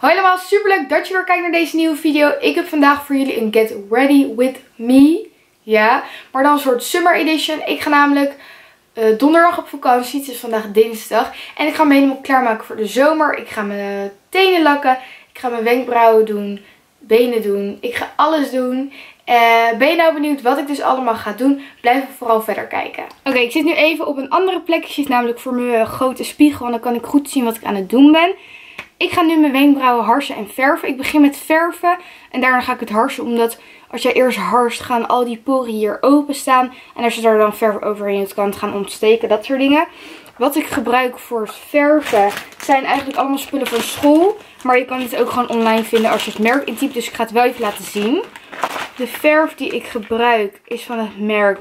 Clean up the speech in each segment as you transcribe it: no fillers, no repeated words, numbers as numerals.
Hoi allemaal, super leuk dat je weer kijkt naar deze nieuwe video. Ik heb vandaag voor jullie een Get Ready With Me. Ja, maar dan een soort summer edition. Ik ga namelijk donderdag op vakantie. Het is vandaag dinsdag. En ik ga me helemaal klaarmaken voor de zomer. Ik ga mijn tenen lakken. Ik ga mijn wenkbrauwen doen. Benen doen. Ik ga alles doen. Ben je nou benieuwd wat ik dus allemaal ga doen? Blijf vooral verder kijken. Oké, ik zit nu even op een andere plek. Ik zit namelijk voor mijn grote spiegel. En dan kan ik goed zien wat ik aan het doen ben. Ik ga nu mijn wenkbrauwen harsen en verven. Ik begin met verven en daarna ga ik het harsen. Omdat als jij eerst harst gaan al die poren hier open staan. En als je daar dan verf overheen doet kan het gaan ontsteken. Dat soort dingen. Wat ik gebruik voor het verven zijn eigenlijk allemaal spullen van school. Maar je kan het ook gewoon online vinden als je het merk intypt. Dus ik ga het wel even laten zien. De verf die ik gebruik is van het merk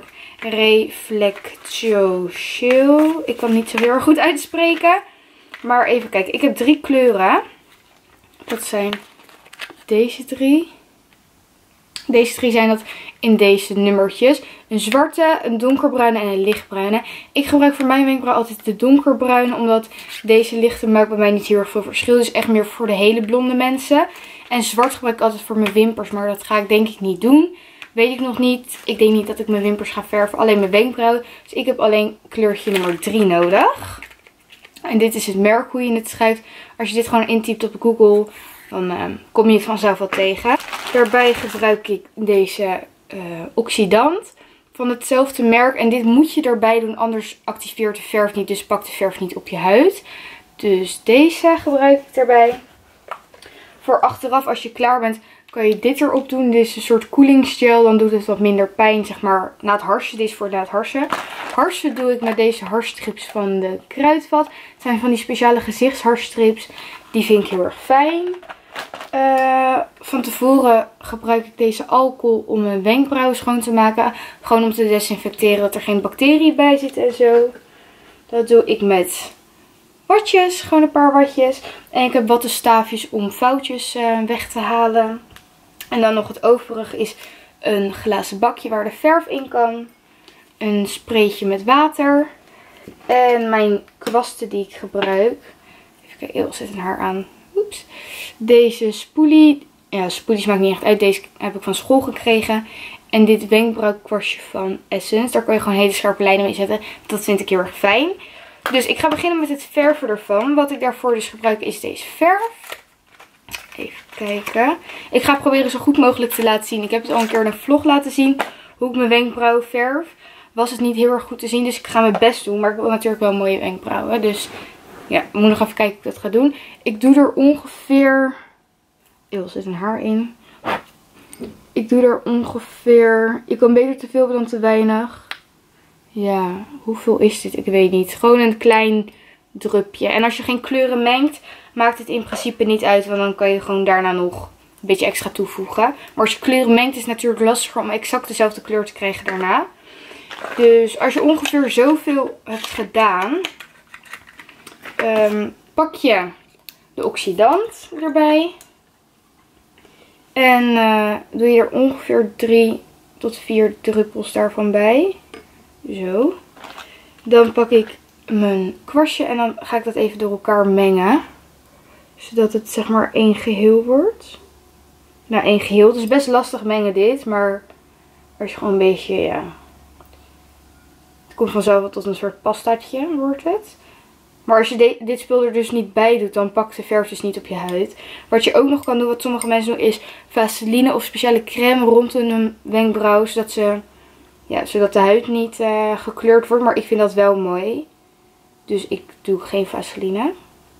Reflectio Chill. Ik kan het niet zo heel erg goed uitspreken. Maar even kijken, ik heb 3 kleuren. Dat zijn deze 3. Deze 3 zijn dat in deze nummertjes. Een zwarte, een donkerbruine en een lichtbruine. Ik gebruik voor mijn wenkbrauw altijd de donkerbruine. Omdat deze lichte maakt bij mij niet heel erg veel verschil. Dus echt meer voor de hele blonde mensen. En zwart gebruik ik altijd voor mijn wimpers. Maar dat ga ik denk ik niet doen. Weet ik nog niet. Ik denk niet dat ik mijn wimpers ga verven. Alleen mijn wenkbrauwen. Dus ik heb alleen kleurtje nummer 3 nodig. En dit is het merk hoe je het schrijft. Als je dit gewoon intypt op Google, dan kom je het vanzelf wel tegen. Daarbij gebruik ik deze oxidant van hetzelfde merk. En dit moet je erbij doen, anders activeert de verf niet. Dus pakt de verf niet op je huid. Dus deze gebruik ik daarbij. Voor achteraf, als je klaar bent, kan je dit erop doen. Dit is een soort koelingsgel. Dan doet het wat minder pijn, zeg maar, na het harsen. Dit is voor na het harsen. Harsen doe ik met deze haarstrips van de Kruidvat. Het zijn van die speciale gezichtshaarstrips. Die vind ik heel erg fijn. Van tevoren gebruik ik deze alcohol om mijn wenkbrauwen schoon te maken. Gewoon om te desinfecteren dat er geen bacteriën bij zitten en zo. Dat doe ik met watjes. Gewoon een paar watjes. En ik heb wattenstaafjes om foutjes weg te halen. En dan nog het overige is een glazen bakje waar de verf in kan. Een spraytje met water. En mijn kwasten die ik gebruik. Even kijken, heel zet een haar aan. Oeps. Deze spoelie. Ja, spoelies maakt niet echt uit. Deze heb ik van school gekregen. En dit wenkbrauwkwastje van Essence. Daar kan je gewoon hele scherpe lijnen mee zetten. Dat vind ik heel erg fijn. Dus ik ga beginnen met het verven ervan. Wat ik daarvoor dus gebruik is deze verf. Even kijken. Ik ga proberen zo goed mogelijk te laten zien. Ik heb het al een keer in een vlog laten zien. Hoe ik mijn wenkbrauwen verf. Was het niet heel erg goed te zien. Dus ik ga mijn best doen. Maar ik wil natuurlijk wel mooie wenkbrauwen. Dus ja, ik moet nog even kijken hoe ik dat ga doen. Ik doe er ongeveer... Er zit een haar in. Ik doe er ongeveer... Je kan beter te veel dan te weinig. Ja, hoeveel is dit? Ik weet niet. Gewoon een klein drupje. En als je geen kleuren mengt, maakt het in principe niet uit. Want dan kan je gewoon daarna nog een beetje extra toevoegen. Maar als je kleuren mengt, is het natuurlijk lastiger om exact dezelfde kleur te krijgen daarna. Dus als je ongeveer zoveel hebt gedaan, pak je de oxidant erbij. En doe je er ongeveer 3 tot 4 druppels daarvan bij. Zo. Dan pak ik mijn kwastje en dan ga ik dat even door elkaar mengen. Zodat het zeg maar één geheel wordt. Nou, één geheel. Het is best lastig mengen dit. Maar als je gewoon een beetje, ja... Het komt vanzelf wel tot een soort pastaatje, wordt het. Maar als je dit spul er dus niet bij doet, dan pakt de verf dus niet op je huid. Wat je ook nog kan doen, wat sommige mensen doen, is vaseline of speciale crème rond hun wenkbrauw. Zodat de huid niet gekleurd wordt. Maar ik vind dat wel mooi. Dus ik doe geen vaseline.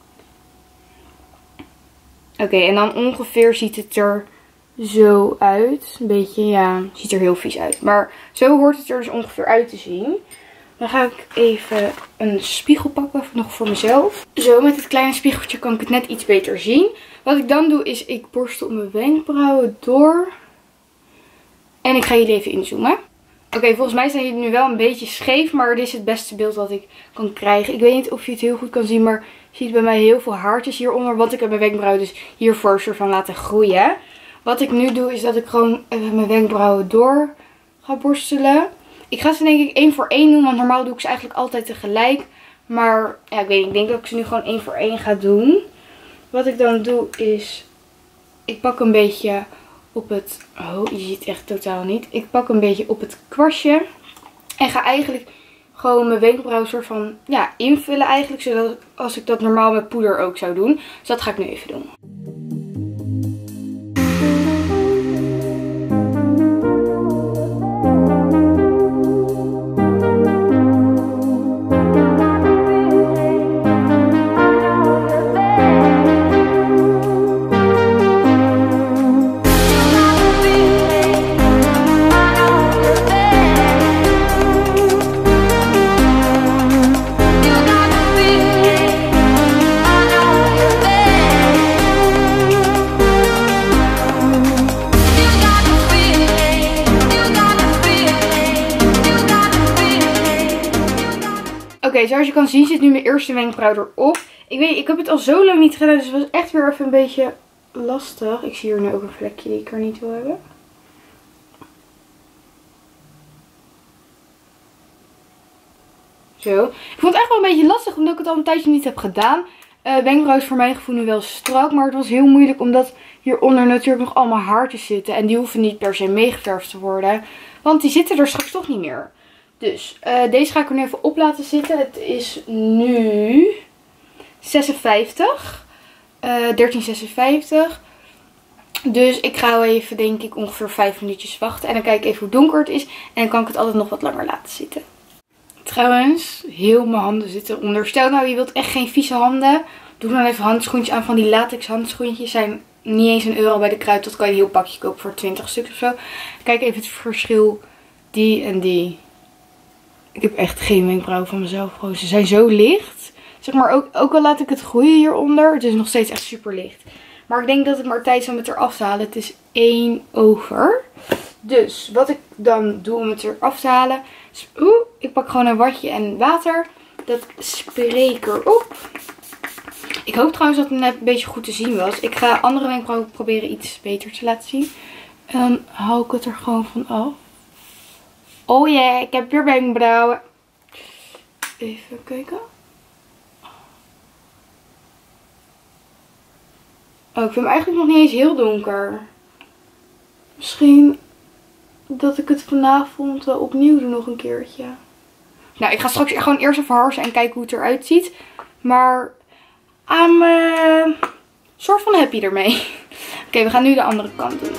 Oké, en dan ongeveer ziet het er zo uit. Een beetje, ja, ziet er heel vies uit. Maar zo hoort het er dus ongeveer uit te zien. Dan ga ik even een spiegel pakken, nog voor mezelf. Zo, met het kleine spiegeltje kan ik het net iets beter zien. Wat ik dan doe is, ik borstel mijn wenkbrauwen door. En ik ga jullie even inzoomen. Oké, volgens mij zijn jullie nu wel een beetje scheef, maar dit is het beste beeld wat ik kan krijgen. Ik weet niet of je het heel goed kan zien, maar je ziet bij mij heel veel haartjes hieronder. Want ik heb mijn wenkbrauwen dus hiervoor soort van laten groeien. Wat ik nu doe is dat ik gewoon even mijn wenkbrauwen door ga borstelen. Ik ga ze denk ik 1 voor 1 doen, want normaal doe ik ze eigenlijk altijd tegelijk. Maar ja, ik weet niet, ik denk dat ik ze nu gewoon 1 voor 1 ga doen. wat ik dan doe is, ik pak een beetje op het, oh je ziet het echt totaal niet. Ik pak een beetje op het kwastje en ga eigenlijk gewoon mijn wenkbrauw soort van, ja, invullen eigenlijk. Zodat als ik dat normaal met poeder ook zou doen. Dus dat ga ik nu even doen. Oké, zoals je kan zien zit nu mijn eerste wenkbrauw erop. Ik weet, ik heb het al zo lang niet gedaan, dus het was echt weer even een beetje lastig. Ik zie hier nu ook een vlekje die ik er niet wil hebben. Zo. Ik vond het echt wel een beetje lastig, omdat ik het al een tijdje niet heb gedaan. Wenkbrauw is voor mijn gevoel nu wel strak, maar het was heel moeilijk omdat hieronder natuurlijk nog allemaal haartjes zitten. En die hoeven niet per se meegeverfd te worden, want die zitten er straks toch niet meer. Dus deze ga ik er nu even op laten zitten. Het is nu 56. 13:56. Dus ik ga wel even, denk ik, ongeveer 5 minuutjes wachten. En dan kijk ik even hoe donker het is. En dan kan ik het altijd nog wat langer laten zitten. Trouwens, heel mijn handen zitten onder. Stel nou, je wilt echt geen vieze handen. Doe dan even handschoentjes aan. Van die latex handschoentjes zijn niet eens €1 bij de Kruid. Dat kan je een heel pakje kopen voor 20 stuks of zo. Kijk even het verschil. Die en die. Ik heb echt geen wenkbrauwen van mezelf. Gewoon, ze zijn zo licht. Zeg maar, ook al laat ik het groeien hieronder. Het is nog steeds echt super licht. Maar ik denk dat het maar tijd is om het eraf te halen. Het is 1 over. Dus wat ik dan doe om het eraf te halen. Is, ik pak gewoon een watje en water. Dat spray ik erop. Ik hoop trouwens dat het net een beetje goed te zien was. Ik ga andere wenkbrauwen proberen iets beter te laten zien. En dan haal ik het er gewoon van af. Oh ja, ik heb weer wenkbrauwen. Even kijken. Oh, ik vind hem eigenlijk nog niet eens heel donker. Misschien dat ik het vanavond opnieuw doe nog een keertje. Nou, ik ga straks gewoon eerst even harsen en kijken hoe het eruit ziet. Maar I'm soort van happy ermee. Oké, we gaan nu de andere kant doen.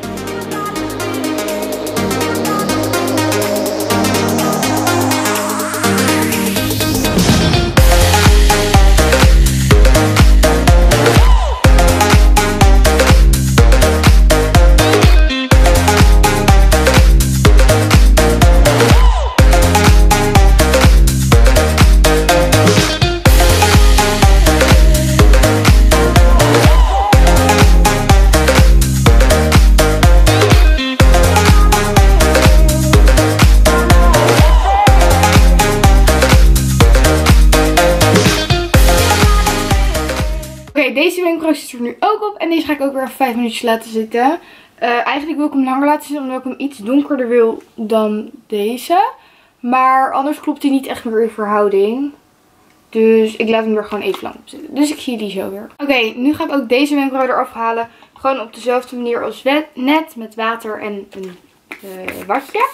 Deze wenkbrauw zit er nu ook op. En deze ga ik ook weer even 5 minuutjes laten zitten. Eigenlijk wil ik hem langer laten zitten. Omdat ik hem iets donkerder wil dan deze. Maar anders klopt hij niet echt meer in verhouding. Dus ik laat hem er gewoon even lang op zitten. Dus ik zie die zo weer. Oké, nu ga ik ook deze wenkbrauw eraf halen. Gewoon op dezelfde manier als net. Met water en een watje.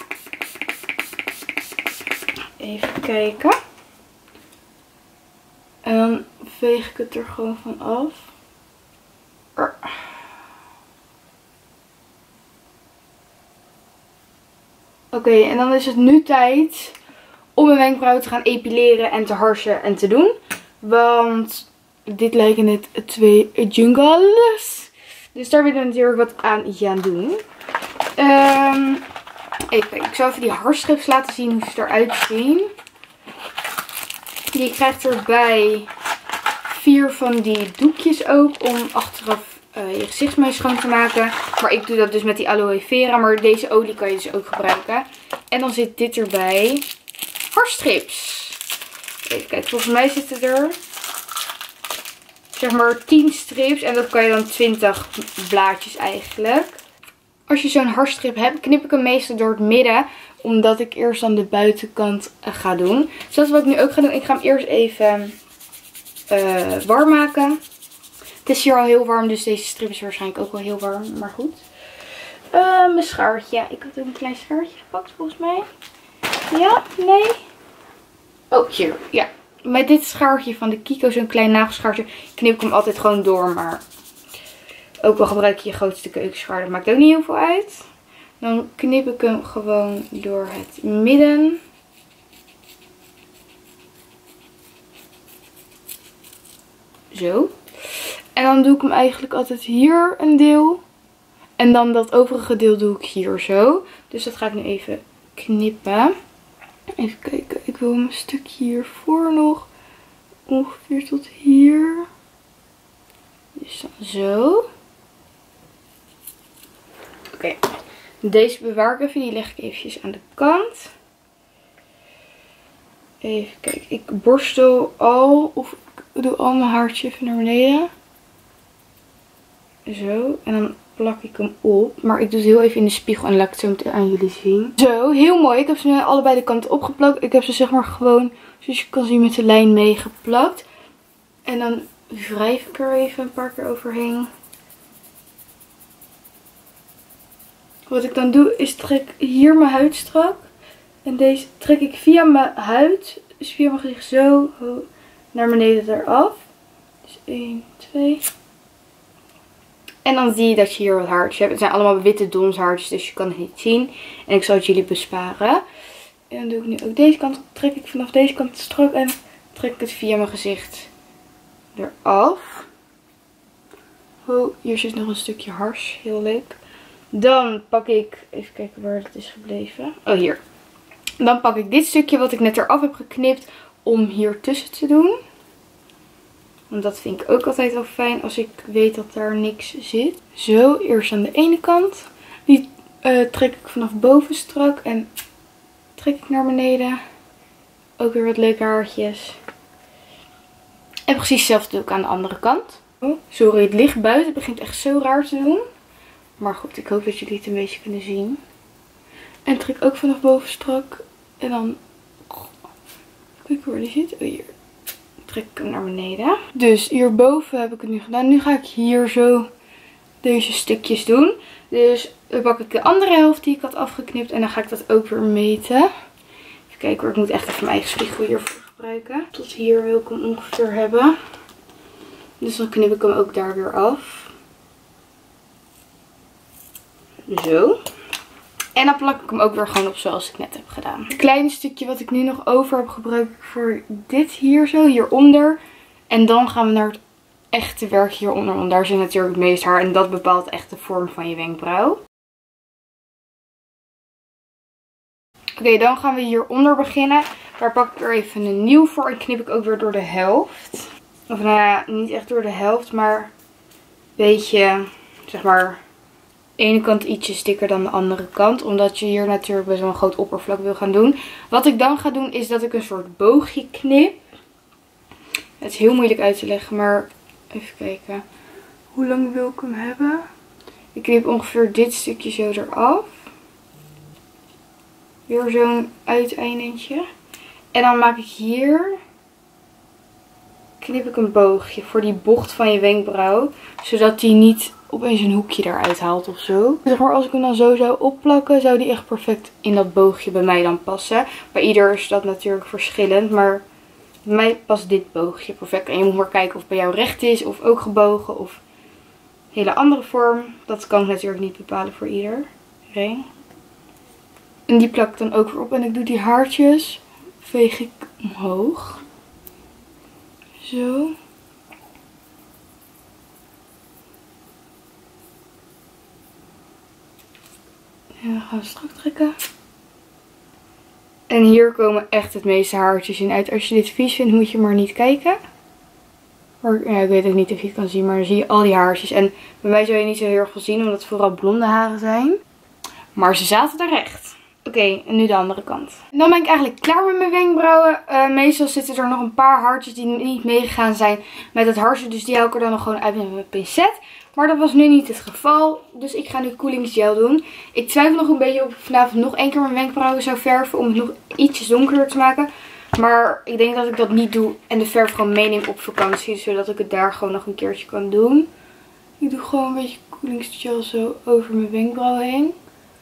Even kijken. En dan veeg ik het er gewoon van af. Oké, en dan is het nu tijd om mijn wenkbrauwen te gaan epileren en te harsen en te doen. Want dit lijken net 2 jungles. Dus daar willen we natuurlijk wat aan gaan doen. Even kijken, ik zal even die haarstrips laten zien hoe ze eruit zien. Je krijgt erbij 4 van die doekjes ook om achteraf je gezichtsmees schoon te maken. Maar ik doe dat dus met die aloe vera. Maar deze olie kan je dus ook gebruiken. En dan zit dit erbij. Haarstrips. Even kijken, volgens mij zitten er zeg maar 10 strips. En dat kan je dan 20 blaadjes eigenlijk. Als je zo'n haarstrip hebt, knip ik hem meestal door het midden. Omdat ik eerst dan de buitenkant ga doen. Dus dat is wat ik nu ook ga doen. Ik ga hem eerst even warm maken. Het is hier al heel warm, dus deze strip is waarschijnlijk ook wel heel warm. Maar goed. Mijn schaartje. Ik had ook een klein schaartje gepakt volgens mij. Ja? Nee? Oh, hier. Ja. Met dit schaartje van de Kiko, zo'n klein nagelschaartje, knip ik hem altijd gewoon door. Maar ook wel gebruik je grootste keukenschaar. Dat maakt ook niet heel veel uit. Dan knip ik hem gewoon door het midden. Zo. En dan doe ik hem eigenlijk altijd hier een deel. En dan dat overige deel doe ik hier zo. Dus dat ga ik nu even knippen. Even kijken. Ik wil hem een stukje hiervoor nog. Ongeveer tot hier. Dus dan zo. Oké. Deze bewaar ik even. Die leg ik eventjes aan de kant. Even kijken. Ik borstel al. Of ik doe al mijn haartje even naar beneden. Zo. En dan plak ik hem op. Maar ik doe het heel even in de spiegel. En laat ik het zo meteen aan jullie zien. Zo. Heel mooi. Ik heb ze nu allebei de kanten opgeplakt. Ik heb ze zeg maar gewoon, zoals je kan zien, met de lijn meegeplakt. En dan wrijf ik er even een paar keer overheen. Wat ik dan doe is trek hier mijn huid strak. En deze trek ik via mijn huid, dus via mijn gezicht zo naar beneden eraf. Dus 1, 2. En dan zie je dat je hier wat haartjes hebt. Het zijn allemaal witte donshaartjes, dus je kan het niet zien. En ik zal het jullie besparen. En dan doe ik nu ook deze kant. Trek ik vanaf deze kant strak en trek ik het via mijn gezicht eraf. Oh, hier zit nog een stukje hars. Heel leuk. Dan pak ik, even kijken waar het is gebleven. Oh, hier. Dan pak ik dit stukje wat ik net eraf heb geknipt om hier tussen te doen. Want dat vind ik ook altijd wel fijn als ik weet dat daar niks zit. Zo, eerst aan de ene kant. Die trek ik vanaf boven strak en trek ik naar beneden. Ook weer wat leuke haartjes. En precies hetzelfde doe ik aan de andere kant. Oh, sorry, het licht buiten. Het begint echt zo raar te doen. Maar goed, ik hoop dat jullie het een beetje kunnen zien. En trek ook vanaf boven strak. En dan... Kijk waar die zit. Oh, hier. Trek ik hem naar beneden. Dus hierboven heb ik het nu gedaan. Nu ga ik hier zo deze stukjes doen. Dus dan pak ik de andere helft die ik had afgeknipt. En dan ga ik dat ook weer meten. Even kijken hoor. Ik moet echt even mijn eigen spiegel hiervoor gebruiken. Tot hier wil ik hem ongeveer hebben. Dus dan knip ik hem ook daar weer af. Zo. En dan plak ik hem ook weer gewoon op zoals ik net heb gedaan. Het kleine stukje wat ik nu nog over heb gebruik ik voor dit hier zo, hieronder. En dan gaan we naar het echte werk hieronder. Want daar zit natuurlijk het meeste haar en dat bepaalt echt de vorm van je wenkbrauw. Oké, dan gaan we hieronder beginnen. Daar pak ik er even een nieuw voor en knip ik ook weer door de helft. Of nou ja, niet echt door de helft, maar een beetje, zeg maar... De ene kant ietsje dikker dan de andere kant. Omdat je hier natuurlijk best wel een groot oppervlak wil gaan doen. Wat ik dan ga doen is dat ik een soort boogje knip. Het is heel moeilijk uit te leggen. Maar even kijken. Hoe lang wil ik hem hebben? Ik knip ongeveer dit stukje zo eraf. Weer zo'n uiteindentje. En dan maak ik hier... Knip ik een boogje voor die bocht van je wenkbrauw. Zodat die niet... opeens een hoekje eruit haalt of zo. Zeg maar, als ik hem dan zo zou opplakken, zou die echt perfect in dat boogje bij mij dan passen. Bij ieder is dat natuurlijk verschillend, maar bij mij past dit boogje perfect. En je moet maar kijken of het bij jou recht is, of ook gebogen, of een hele andere vorm. Dat kan ik natuurlijk niet bepalen voor iedereen. En die plak ik dan ook weer op en ik doe die haartjes, veeg ik omhoog. Zo. En dan gaan we strak trekken. En hier komen echt het meeste haartjes in uit. Als je dit vies vindt, moet je maar niet kijken. Maar, ja, ik weet ook niet of je het kan zien, maar dan zie je al die haartjes. En bij mij zou je niet zo heel erg veel zien, omdat het vooral blonde haren zijn. Maar ze zaten er recht. Oké, en nu de andere kant. En dan ben ik eigenlijk klaar met mijn wenkbrauwen. Meestal zitten er nog een paar haartjes die niet meegegaan zijn met het harsje. Dus die haal ik er dan nog gewoon uit met mijn pincet. Maar dat was nu niet het geval. Dus ik ga nu koelingsgel doen. Ik twijfel nog een beetje of ik vanavond nog één keer mijn wenkbrauwen zou verven. Om het nog ietsjes donkerder te maken. Maar ik denk dat ik dat niet doe en de verf gewoon meeneem op vakantie. Zodat ik het daar gewoon nog een keertje kan doen. Ik doe gewoon een beetje koelingsgel zo over mijn wenkbrauw heen.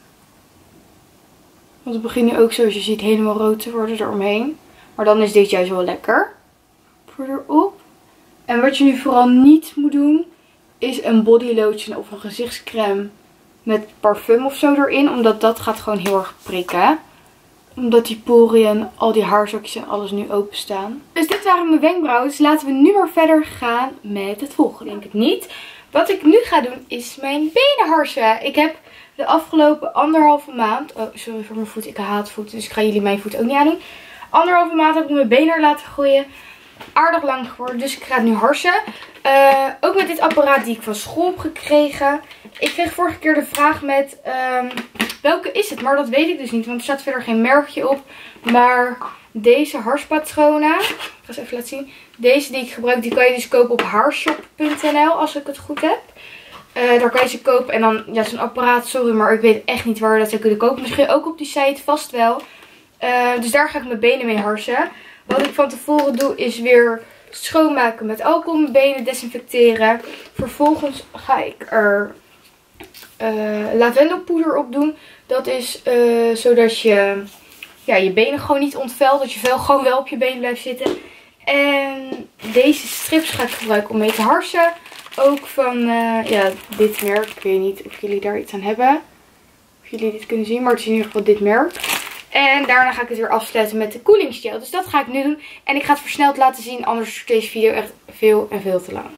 Want het begint nu ook zoals je ziet helemaal rood te worden eromheen. Maar dan is dit juist wel lekker. Voor erop. En wat je nu vooral niet moet doen is een body lotion of een gezichtscrème met parfum of zo erin. Omdat dat gaat gewoon heel erg prikken. Omdat die poriën en al die haarzakjes en alles nu openstaan. Dus dit waren mijn wenkbrauwen. Dus laten we nu maar verder gaan met het volgende. Denk ik niet. Wat ik nu ga doen is mijn benen harsen. Ik heb de afgelopen 1,5 maand... Oh, sorry voor mijn voet. Ik haat voeten. Dus ik ga jullie mijn voet ook niet aandoen. 1,5 maand heb ik mijn benen er laten groeien. Aardig lang geworden. Dus ik ga het nu harsen. Ook met dit apparaat die ik van school heb gekregen. Ik kreeg vorige keer de vraag met... welke is het? Maar dat weet ik dus niet. Want er staat verder geen merkje op. Maar deze harspatronen. Ik ga ze even laten zien. Deze die ik gebruik, die kan je dus kopen op haarshop.nl als ik het goed heb. Daar kan je ze kopen. En dan, ja, zo'n apparaat, sorry, maar ik weet echt niet waar we dat zou kunnen kopen. Misschien ook op die site, vast wel. Dus daar ga ik mijn benen mee harsen. Wat ik van tevoren doe, is weer schoonmaken met alcohol. Mijn benen desinfecteren. Vervolgens ga ik er lavendelpoeder op doen. Dat is zodat je je benen gewoon niet ontvelt. Dat je vel gewoon wel op je benen blijft zitten. En deze strips ga ik gebruiken om mee te harsen. Ook van dit merk. Ik weet niet of jullie daar iets aan hebben. Of jullie dit kunnen zien. Maar het is in ieder geval dit merk. En daarna ga ik het weer afsluiten met de koelingsgel. Dus dat ga ik nu doen. En ik ga het versneld laten zien. Anders is deze video echt veel en veel te lang.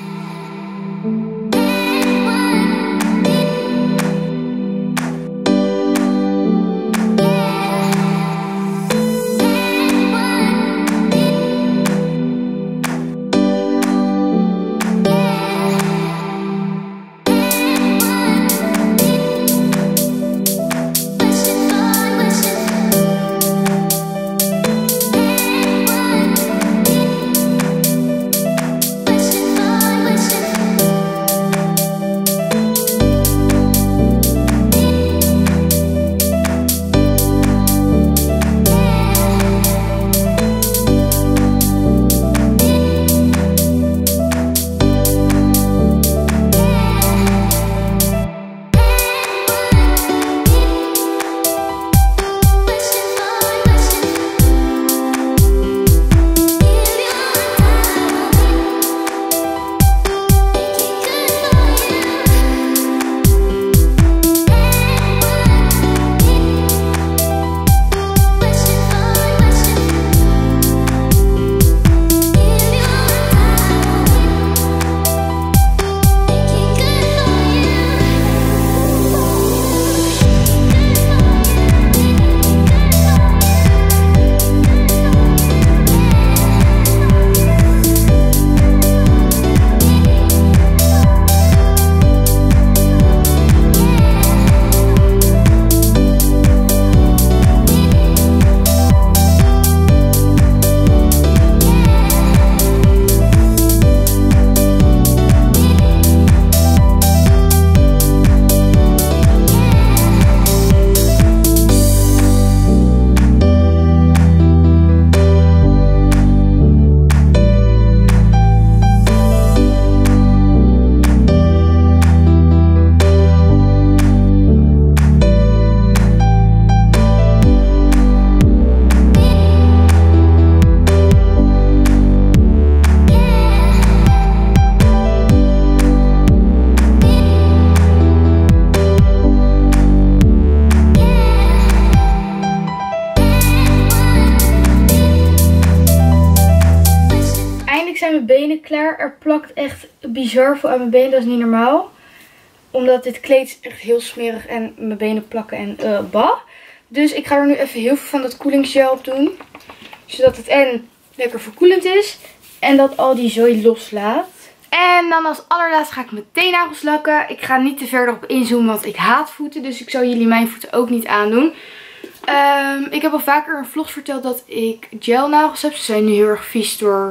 Zijn mijn benen klaar. Er plakt echt bizar veel aan mijn benen. Dat is niet normaal. Omdat dit kleed is echt heel smerig en mijn benen plakken en bah. Dus ik ga er nu even heel veel van dat koelingsgel op doen. Zodat het en lekker verkoelend is. En dat al die zooi loslaat. En dan als allerlaatste ga ik mijn teennagels lakken. Ik ga niet te ver erop inzoomen, want ik haat voeten. Dus ik zal jullie mijn voeten ook niet aandoen. Ik heb al vaker in vlogs verteld dat ik gelnagels heb. Ze zijn nu heel erg vies door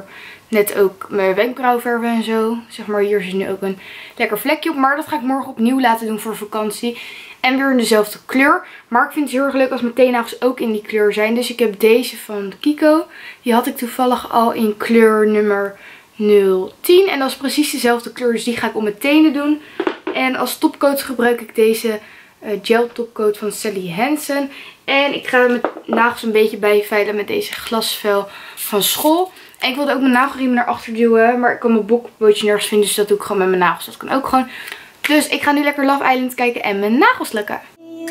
net ook mijn wenkbrauw verven en zo. Zeg maar, hier zit nu ook een lekker vlekje op. Maar dat ga ik morgen opnieuw laten doen voor vakantie. En weer in dezelfde kleur. Maar ik vind het heel erg leuk als mijn teennagels ook in die kleur zijn. Dus ik heb deze van Kiko. Die had ik toevallig al in kleur nummer 010. En dat is precies dezelfde kleur. Dus die ga ik op mijn tenen doen. En als topcoat gebruik ik deze gel topcoat van Sally Hansen. En ik ga mijn nagels een beetje bijveilen met deze glasvel van school. En ik wilde ook mijn nagelriem naar achter duwen. Maar ik kan mijn bokbootje nergens vinden. Dus dat doe ik gewoon met mijn nagels. Dat kan ook gewoon. Dus ik ga nu lekker Love Island kijken en mijn nagels lukken.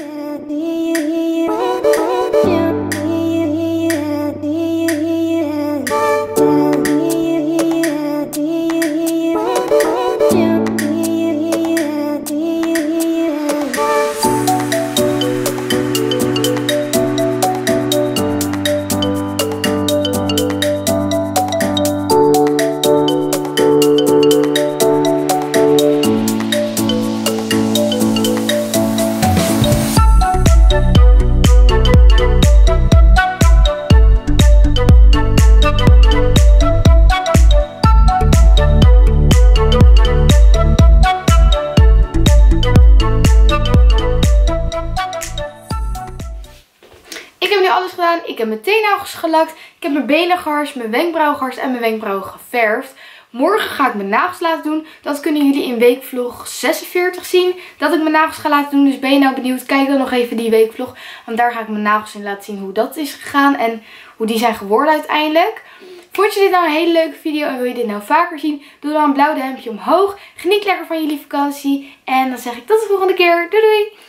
Ik heb mijn teennagels gelakt. Ik heb mijn benen geharst, mijn wenkbrauw geharst en mijn wenkbrauw geverfd. Morgen ga ik mijn nagels laten doen. Dat kunnen jullie in weekvlog 46 zien. Dat ik mijn nagels ga laten doen. Dus ben je nou benieuwd? Kijk dan nog even die weekvlog. Want daar ga ik mijn nagels in laten zien hoe dat is gegaan. En hoe die zijn geworden uiteindelijk. Vond je dit nou een hele leuke video en wil je dit nou vaker zien? Doe dan een blauw duimpje omhoog. Geniet lekker van jullie vakantie. En dan zeg ik tot de volgende keer. Doei doei!